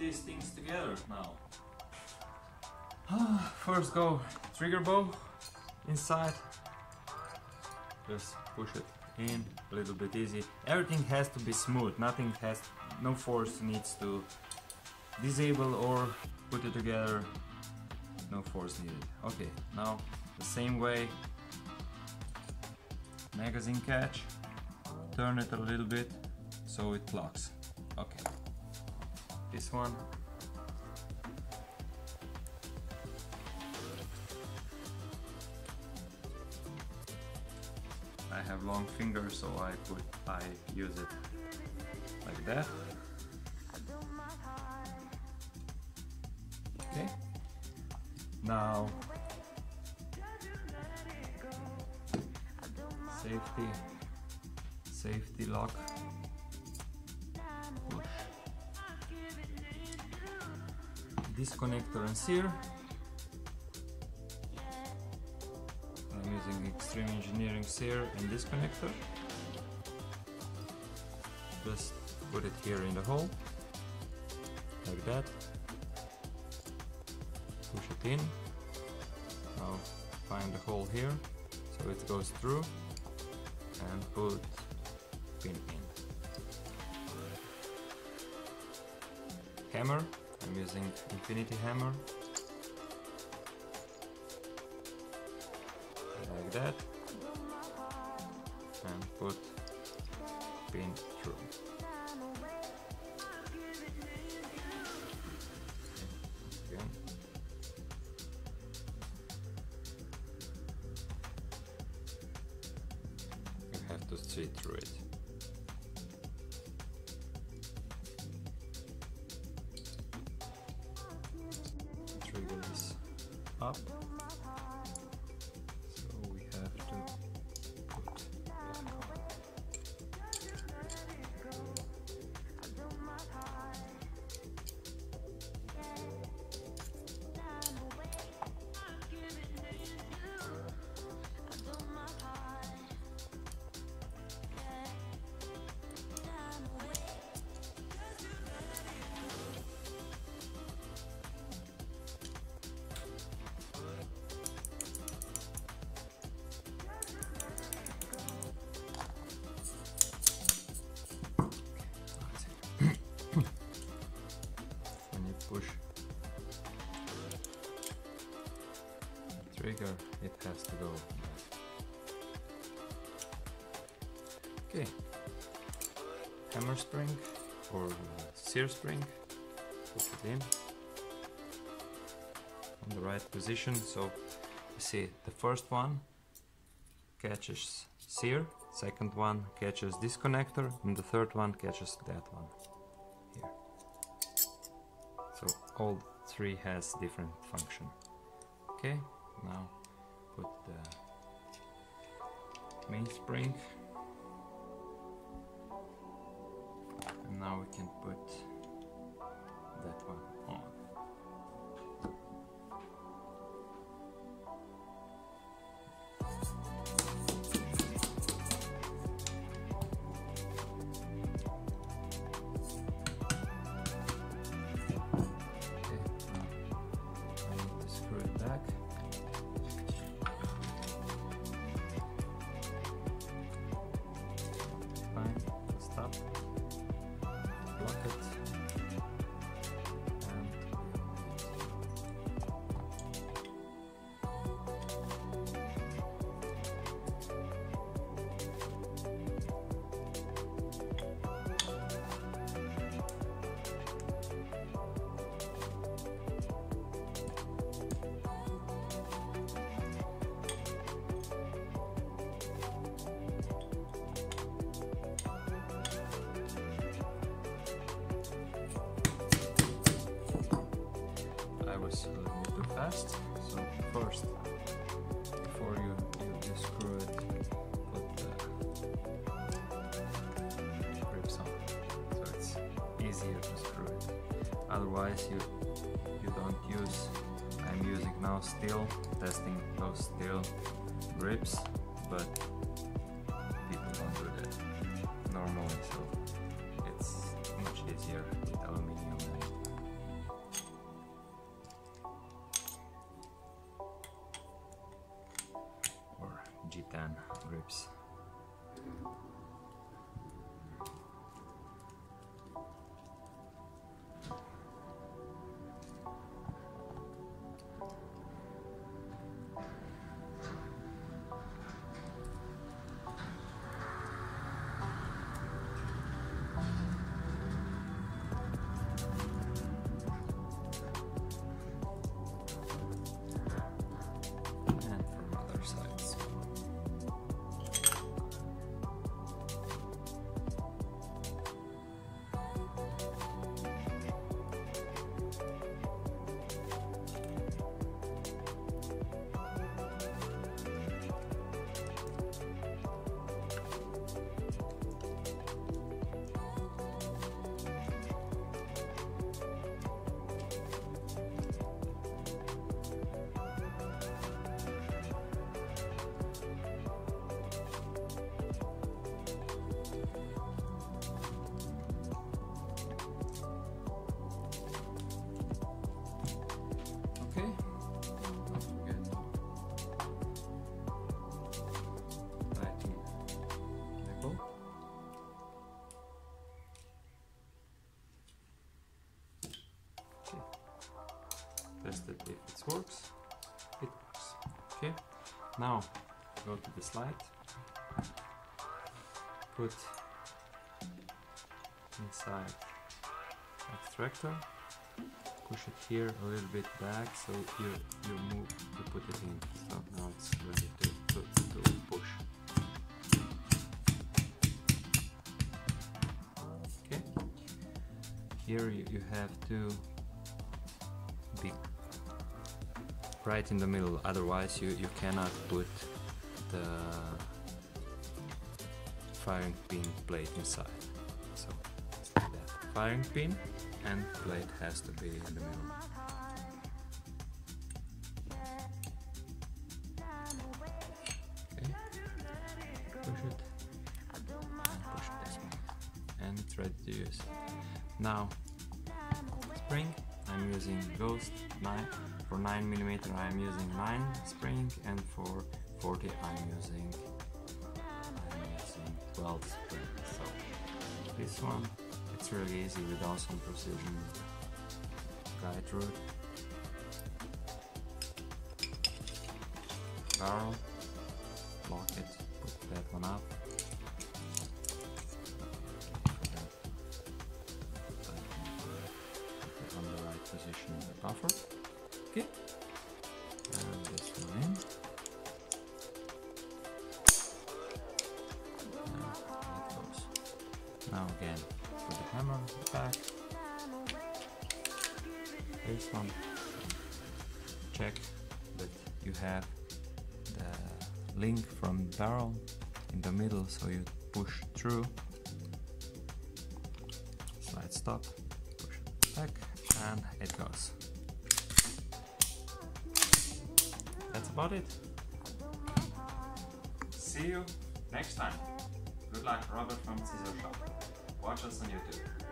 these things together now. First go trigger bow inside, just push it in a little bit easy. Everything has to be smooth, no force needs to disable or put it together, no force needed. Okay, now the same way, magazine catch, turn it a little bit so it locks. Okay, this one. I have long fingers, so I use it like that. Okay. Now safety lock. Push. Disconnector and sear. I'm using Extreme Engineering sear and disconnector. Just put it here in the hole, like that. Push it in. Now find the hole here, so it goes through, and put pin in. Hammer. I'm using infinity hammer. Like that, and put pin through. Again. You have to see through it. Trigger is up. Push the trigger, it has to go. Okay, hammer spring or sear spring, put it in on the right position. So you see the first one catches sear, second one catches disconnector, and the third one catches that one here. So all three has different function. Okay, now put the mainspring, and now we can put that one on. Was a little bit too fast. So first, before you screw it, put the grips on, so it's easier to screw it. Otherwise, you don't use. I'm using now steel, testing those steel grips, but people don't do that normally. So it's much easier with aluminum and G10 grips. Test it if it works. It works. Okay. Now go to the slide. Put inside extractor. Push it here a little bit back so you move to put it in. So now it's ready to push. Okay. Here you have to be right in the middle, otherwise you cannot put the firing pin plate inside. So it's like that. Firing pin and plate has to be in the middle. Okay. Push it. And push this one. And it's ready to use. Now spring. I'm using Ghost 9. For 9mm I'm using 9 spring, and for 40 I'm using 12 spring. So this one, it's really easy with awesome precision guide root. Barrel, lock it, put that one up. On the right position in the buffer. Okay. And this one in. And it goes. Now again, put the hammer back. This one. Check that you have the link from the barrel in the middle, so you push through. Slide stop. Push it back. And it goes. That's about it. See you next time. Good luck, Robert from CESAR-SHOP. Watch us on YouTube.